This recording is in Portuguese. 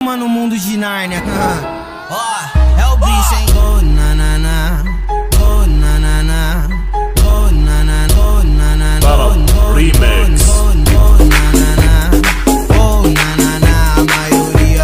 no mundo de Nárnia. Ó, é o bicho, hein?